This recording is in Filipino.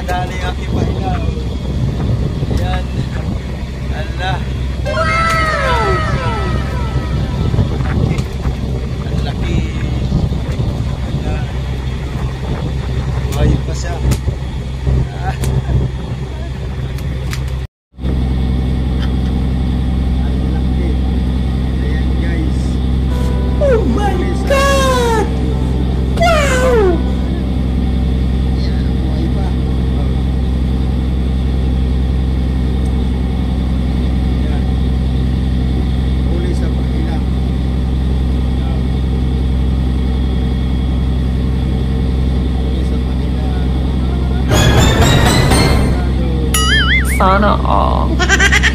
Nadali ang aking pahinga. Ayan. Allah. Wow! Ang laki. Ayan. Buhay pa siya. Oh my God! Wow! Yan, buhay pa. Yan. Huli sa pagila. Huli sa pagila. Sana all.